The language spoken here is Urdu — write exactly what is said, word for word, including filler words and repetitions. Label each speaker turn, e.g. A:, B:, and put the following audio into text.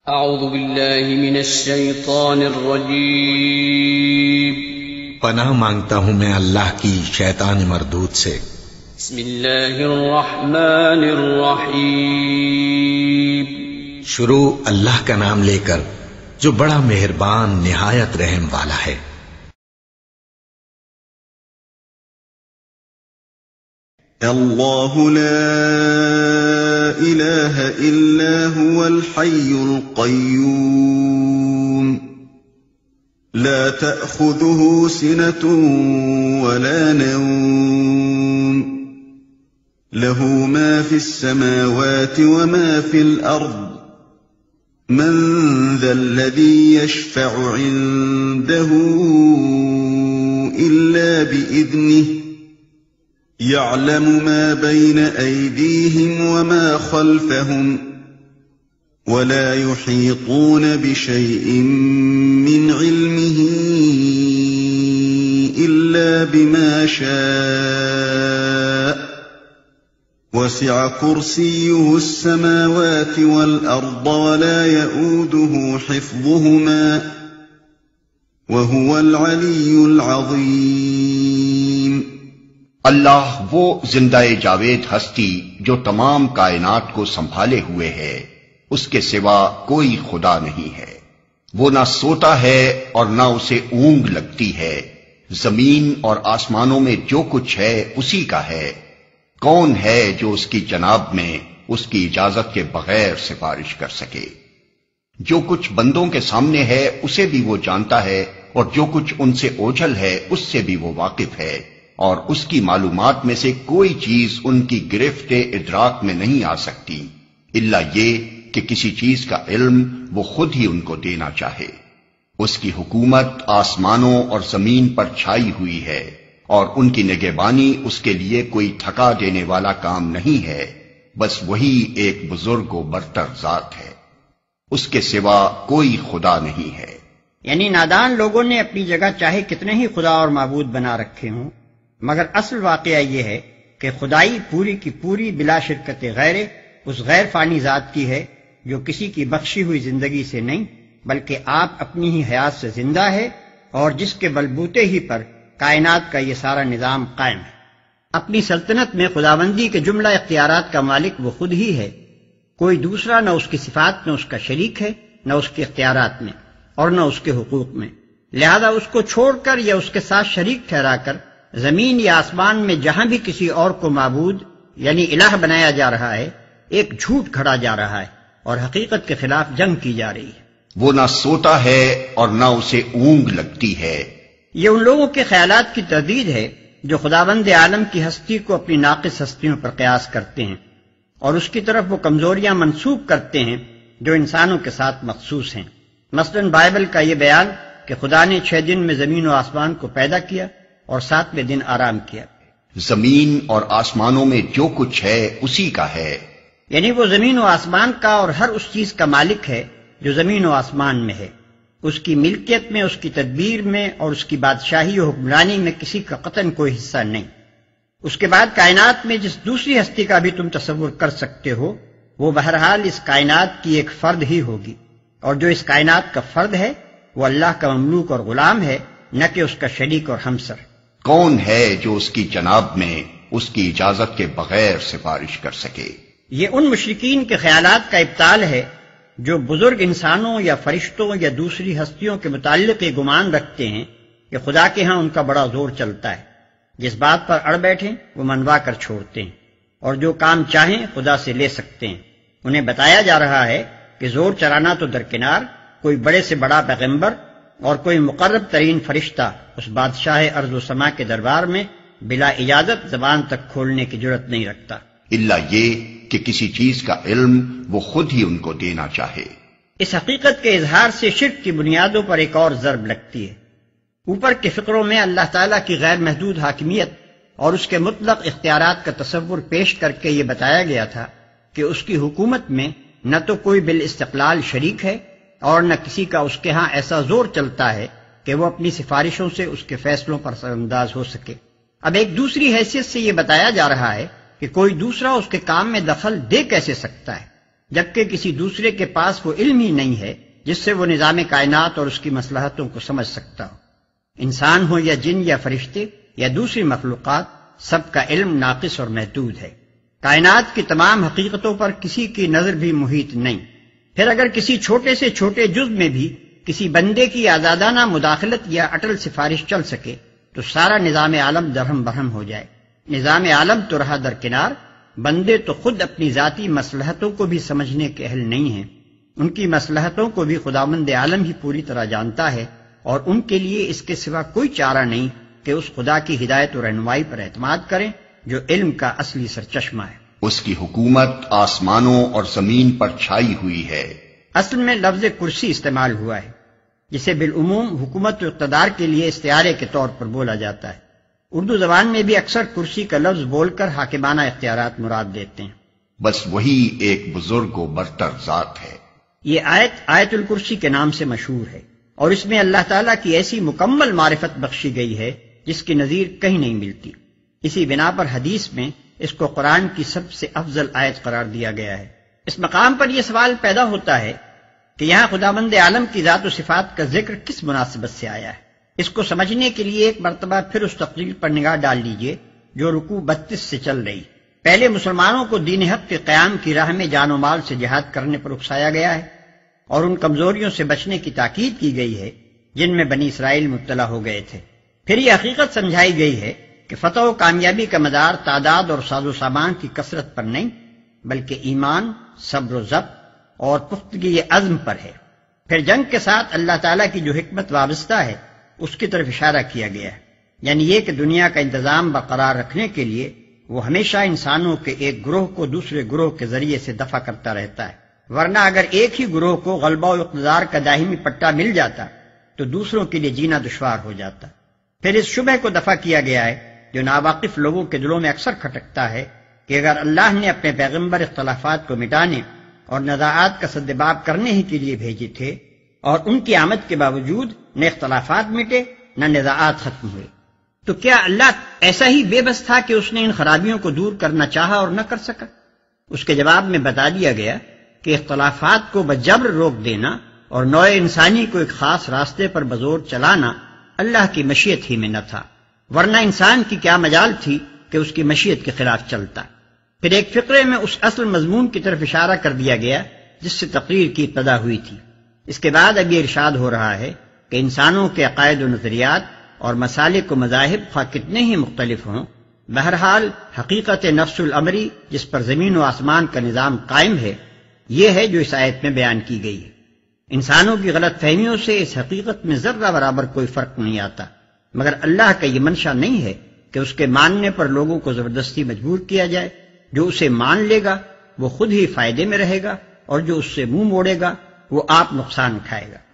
A: اعوذ باللہ من الشیطان الرجیم
B: پناہ مانگتا ہوں میں اللہ کی شیطان مردود سے۔
A: بسم اللہ الرحمن الرحیم
B: شروع اللہ کا نام لے کر جو بڑا مہربان نہایت رحم والا ہے۔
C: اللہ لا الہ الا هو الحی القیوم لا تأخذه سنة ولا نوم له ما في السماوات وما في الأرض من ذا الذي يشفع عنده إلا بإذنه يعلم ما بين أيديهم وما خلفهم ولا يحيطون بشيء من علمه إلا بما شاء وسع كرسيه السماوات والأرض ولا يؤوده حفظهما وهو العلي العظيم۔
D: اللہ وہ زندہ جاوید ہستی جو تمام کائنات کو سنبھالے ہوئے ہے، اس کے سوا کوئی خدا نہیں ہے۔ وہ نہ سوتا ہے اور نہ اسے اونگ لگتی ہے۔ زمین اور آسمانوں میں جو کچھ ہے اسی کا ہے۔ کون ہے جو اس کی جناب میں اس کی اجازت کے بغیر سفارش کر سکے؟ جو کچھ بندوں کے سامنے ہے اسے بھی وہ جانتا ہے، اور جو کچھ ان سے اوجھل ہے اس سے بھی وہ واقف ہے، اور اس کی معلومات میں سے کوئی چیز ان کی گرفت ادراک میں نہیں آ سکتی الا یہ کہ کسی چیز کا علم وہ خود ہی ان کو دینا چاہے۔ اس کی حکومت آسمانوں اور زمین پر چھائی ہوئی ہے، اور ان کی نگہبانی اس کے لیے کوئی تھکا دینے والا کام نہیں ہے، بس وہی ایک بزرگ و برتر ذات ہے، اس کے سوا کوئی خدا نہیں ہے۔
E: یعنی نادان لوگوں نے اپنی جگہ چاہے کتنے ہی خدا اور معبود بنا رکھے ہوں، مگر اصل واقعہ یہ ہے کہ خدائی پوری کی پوری بلا شرکت غیر اس غیر فانی ذات کی ہے جو کسی کی بخشی ہوئی زندگی سے نہیں بلکہ آپ اپنی ہی حیات سے زندہ ہے، اور جس کے بلبوتے ہی پر کائنات کا یہ سارا نظام قائم ہے۔ اپنی سلطنت میں خداوندی کے جملہ اختیارات کا مالک وہ خود ہی ہے، کوئی دوسرا نہ اس کی صفات میں اس کا شریک ہے، نہ اس کے اختیارات میں اور نہ اس کے حقوق میں، لہذا اس کو چھوڑ کر یا اس کے ساتھ شریک ٹھہرا کر زمین یا آسمان میں جہاں بھی کسی اور کو معبود یعنی الہ بنایا جا رہا ہے، ایک جھوٹ کھڑا جا رہا ہے اور حقیقت کے خلاف جنگ کی جا رہی ہے۔
D: وہ نہ سوتا ہے اور نہ اسے اونگ لگتی ہے۔
E: یہ ان لوگوں کے خیالات کی تردید ہے جو خداوند عالم کی ہستی کو اپنی ناقص ہستیوں پر قیاس کرتے ہیں، اور اس کی طرف وہ کمزوریاں منسوب کرتے ہیں جو انسانوں کے ساتھ مخصوص ہیں۔ مثلاً بائبل کا یہ بیان کہ خدا نے چھ دن میں زمین و آسمان کو پیدا کیا اور ساتویں دن آرام کیا۔
D: زمین اور آسمانوں میں جو کچھ ہے اسی کا ہے،
E: یعنی وہ زمین و آسمان کا اور ہر اس چیز کا مالک ہے جو زمین و آسمان میں ہے، اس کی ملکیت میں، اس کی تدبیر میں اور اس کی بادشاہی و حکمرانی میں کسی کا قطعاً کوئی حصہ نہیں۔ اس کے بعد کائنات میں جس دوسری ہستی کا بھی تم تصور کر سکتے ہو وہ بہرحال اس کائنات کی ایک فرد ہی ہوگی، اور جو اس کائنات کا فرد ہے وہ اللہ کا مملوک اور غلام ہے، نہ کہ اس کا شریک اور ہمسر۔
D: کون ہے جو اس کی جناب میں اس کی اجازت کے بغیر سفارش کر سکے؟
E: یہ ان مشرکین کے خیالات کا ابطال ہے جو بزرگ انسانوں یا فرشتوں یا دوسری ہستیوں کے متعلق یہ گمان رکھتے ہیں کہ خدا کے ہاں ان کا بڑا زور چلتا ہے، جس بات پر اڑ بیٹھیں وہ منوا کر چھوڑتے ہیں، اور جو کام چاہیں خدا سے لے سکتے ہیں۔ انہیں بتایا جا رہا ہے کہ زور چلانا تو درکنار، کوئی بڑے سے بڑا پیغمبر اور کوئی مقرب ترین فرشتہ اس بادشاہ ارض و سما کے دربار میں بلا اجازت زبان تک کھولنے کی جرت نہیں رکھتا
D: الا یہ کہ کسی چیز کا علم وہ خود ہی ان کو دینا چاہے۔
E: اس حقیقت کے اظہار سے شرک کی بنیادوں پر ایک اور ضرب لگتی ہے۔ اوپر کے فقروں میں اللہ تعالیٰ کی غیر محدود حاکمیت اور اس کے مطلق اختیارات کا تصور پیش کر کے یہ بتایا گیا تھا کہ اس کی حکومت میں نہ تو کوئی بالاستقلال شریک ہے اور نہ کسی کا اس کے ہاں ایسا زور چلتا ہے کہ وہ اپنی سفارشوں سے اس کے فیصلوں پر اثر انداز ہو سکے۔ اب ایک دوسری حیثیت سے یہ بتایا جا رہا ہے کہ کوئی دوسرا اس کے کام میں دخل دے کیسے سکتا ہے، جبکہ کسی دوسرے کے پاس وہ علم ہی نہیں ہے جس سے وہ نظام کائنات اور اس کی مصلحتوں کو سمجھ سکتا ہو۔ انسان ہو یا جن یا فرشتے یا دوسری مخلوقات، سب کا علم ناقص اور محدود ہے۔ کائنات کی تمام حقیقتوں پر کسی کی نظر بھی محیط نہیں۔ پھر اگر کسی چھوٹے سے چھوٹے جز میں بھی کسی بندے کی آزادانہ مداخلت یا اٹل سفارش چل سکے تو سارا نظام عالم درہم برہم ہو جائے۔ نظام عالم تو رہا درکنار، بندے تو خود اپنی ذاتی مصلحتوں کو بھی سمجھنے کے اہل نہیں ہیں۔ ان کی مصلحتوں کو بھی خداوند عالم ہی پوری طرح جانتا ہے، اور ان کے لیے اس کے سوا کوئی چارہ نہیں کہ اس خدا کی ہدایت و رہنمائی پر اعتماد کریں جو علم کا اصلی سرچشمہ ہے۔
D: اس کی حکومت آسمانوں اور زمین پر چھائی ہوئی ہے۔
E: اصل میں لفظ کرسی استعمال ہوا ہے، جسے بالعموم حکومت و اقتدار کے لیے استعارے کے طور پر بولا جاتا ہے۔ اردو زبان میں بھی اکثر کرسی کا لفظ بول کر حاکمانہ اختیارات مراد دیتے ہیں۔
D: بس وہی ایک بزرگ و برتر ذات ہے۔
E: یہ آیت آیت الکرسی کے نام سے مشہور ہے، اور اس میں اللہ تعالیٰ کی ایسی مکمل معرفت بخشی گئی ہے جس کی نظیر کہیں نہیں ملتی۔ اسی بنا پر حدیث میں اس کو قرآن کی سب سے افضل آیت قرار دیا گیا ہے۔ اس مقام پر یہ سوال پیدا ہوتا ہے کہ یہاں خداوند عالم کی ذات و صفات کا ذکر کس مناسبت سے آیا ہے۔ اس کو سمجھنے کے لیے ایک مرتبہ پھر اس تقریر پر نگاہ ڈال لیجئے جو رکوع بتیس سے چل رہی۔ پہلے مسلمانوں کو دین حق کے قیام کی راہ میں جان و مال سے جہاد کرنے پر اکسایا گیا ہے، اور ان کمزوریوں سے بچنے کی تاکید کی گئی ہے جن میں بنی اسرائیل مبتلا ہو گئے تھے۔ پھر یہ حقیقت سمجھائی گئی ہے کہ فتح و کامیابی کا مدار تعداد اور ساز و سامان کی کثرت پر نہیں بلکہ ایمان، صبر و ضبط اور پختگی عزم پر ہے۔ پھر جنگ کے ساتھ اللہ تعالیٰ کی جو حکمت وابستہ ہے اس کی طرف اشارہ کیا گیا ہے، یعنی یہ کہ دنیا کا انتظام برقرار رکھنے کے لیے وہ ہمیشہ انسانوں کے ایک گروہ کو دوسرے گروہ کے ذریعے سے دفع کرتا رہتا ہے، ورنہ اگر ایک ہی گروہ کو غلبہ و اقتدار کا دائمی پٹا مل جاتا تو دوسروں کے لیے جینا دشوار ہو جاتا۔ پھر اس شبہ کو دفع کیا گیا ہے جو ناواقف لوگوں کے دلوں میں اکثر کھٹکتا ہے کہ اگر اللہ نے اپنے پیغمبر اختلافات کو مٹانے اور نزاعات کا سدباب کرنے ہی کے لیے بھیجے تھے، اور ان کی آمد کے باوجود نہ اختلافات مٹے نہ نزاعات ختم ہوئے، تو کیا اللہ ایسا ہی بے بس تھا کہ اس نے ان خرابیوں کو دور کرنا چاہا اور نہ کر سکا؟ اس کے جواب میں بتا دیا گیا کہ اختلافات کو بجبر روک دینا اور نوع انسانی کو ایک خاص راستے پر بزور چلانا اللہ کی مشیت ہی میں نہ تھا، ورنہ انسان کی کیا مجال تھی کہ اس کی مشیت کے خلاف چلتا۔ پھر ایک فقرے میں اس اصل مضمون کی طرف اشارہ کر دیا گیا جس سے تقریر کی ابتدا ہوئی تھی۔ اس کے بعد اب یہ ارشاد ہو رہا ہے کہ انسانوں کے عقائد و نظریات اور مسالک و مذاہب خواہ کتنے ہی مختلف ہوں، بہرحال حقیقت نفس الامری جس پر زمین و آسمان کا نظام قائم ہے یہ ہے جو اس آیت میں بیان کی گئی ہے۔ انسانوں کی غلط فہمیوں سے اس حقیقت میں ذرہ برابر کوئی فرق نہیں آتا، مگر اللہ کا یہ منشا نہیں ہے کہ اس کے ماننے پر لوگوں کو زبردستی مجبور کیا جائے۔ جو اسے مان لے گا وہ خود ہی فائدے میں رہے گا، اور جو اس سے منہ موڑے گا وہ آپ نقصان اٹھائے گا۔